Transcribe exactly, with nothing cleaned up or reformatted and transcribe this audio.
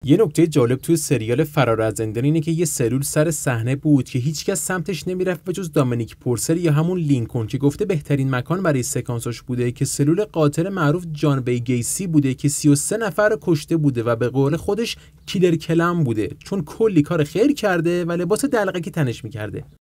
یه نکته جالب توی سریال فرار از زندان اینه که یه سلول سر صحنه بود که هیچکس سمتش نمیرفت به جز دامینیک پورسر یا همون لینکن که گفته بهترین مکان برای سکانساش بوده، که سلول قاتل معروف جان بی گیسی بوده که سی و سه نفر رو کشته بوده و به قول خودش کیلر کلم بوده، چون کلی کار خیر کرده و لباس دلقکی تنش میکرده.